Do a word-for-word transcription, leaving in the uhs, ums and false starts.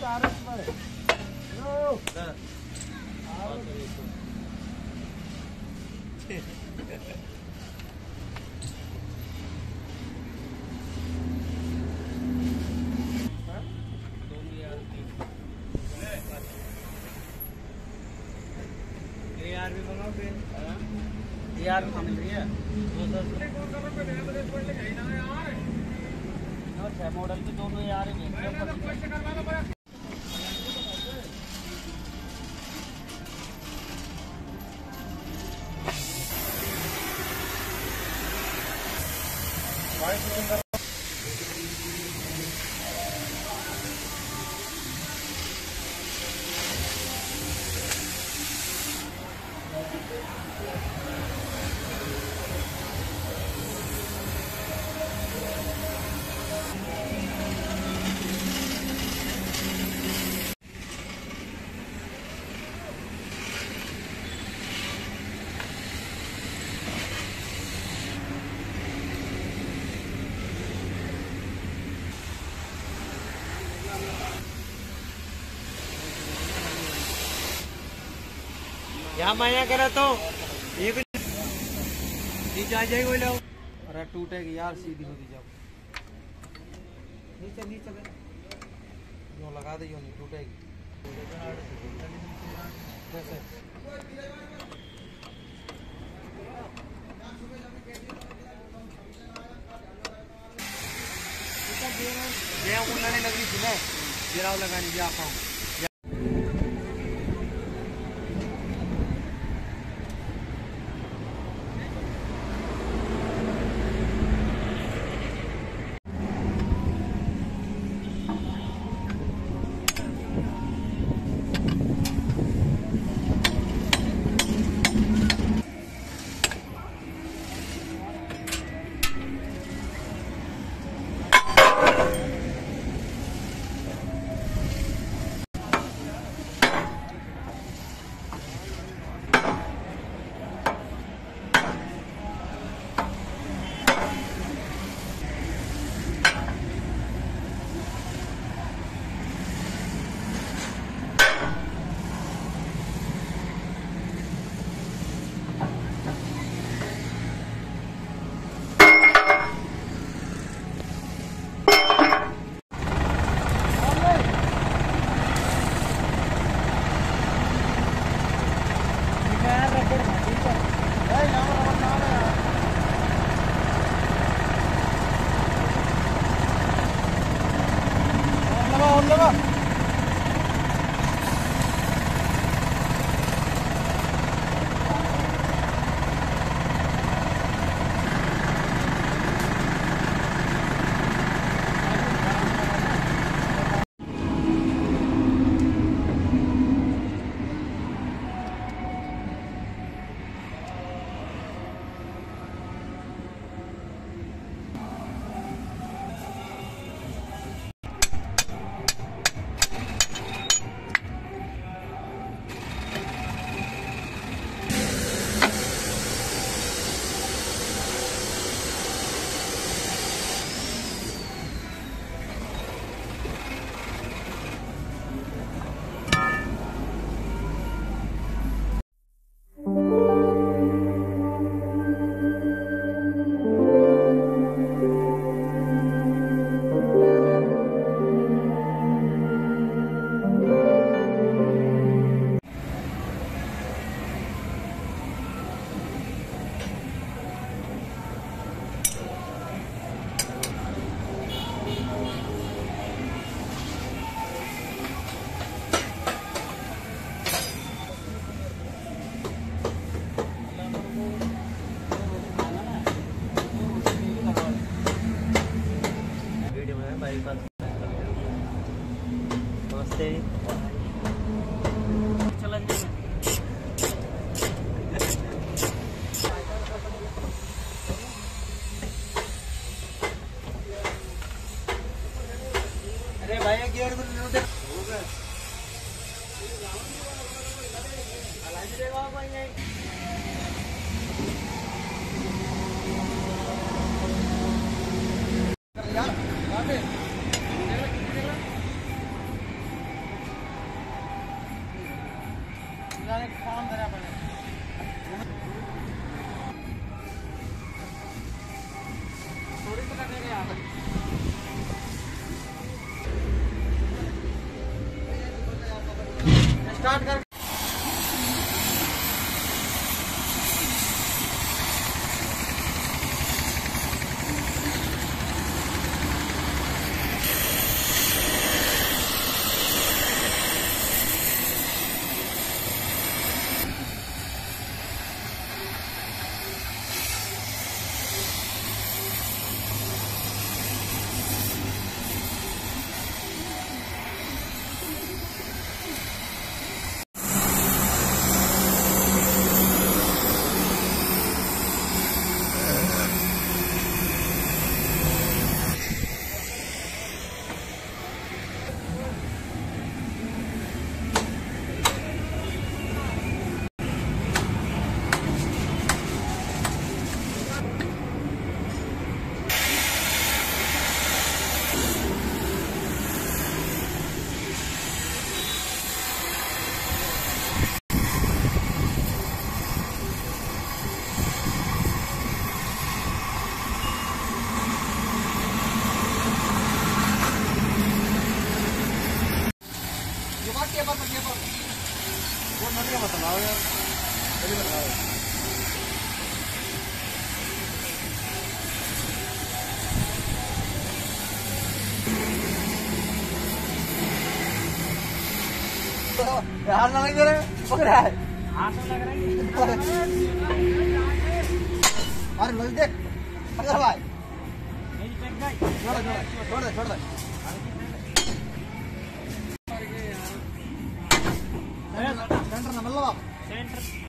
यार भी मंगाओ फिर यार भी मिल रही है छह मॉडल के दोनों यार ही यहाँ माया करा तो ये भी नीचे आ जाएगी लो। अरे टूटेगी यार, सीधी होती जाओ नीचे नीचे जो लगा दे, नहीं टूटेगी कैसे लगाने लगी थी मैं गिराव लगाने जा पाऊँ। नमस्ते चलन अरे भाई गियर को लूटे हो गए अलाजी देगा भाई नहीं यार फॉर्म देना पड़ेगा। थोड़ी सी लगेगा यहाँ पर। स्टार्ट कर। बताओ यार, जल्दी बताओ। हाथ ना लग रहा है, पकड़ा है। हाथ लग रहा है। अरे लग देख, पकड़ भाई। छोड़ दे, छोड़ दे, छोड़ दे। सेंटर ना मतलब आप। सेंटर।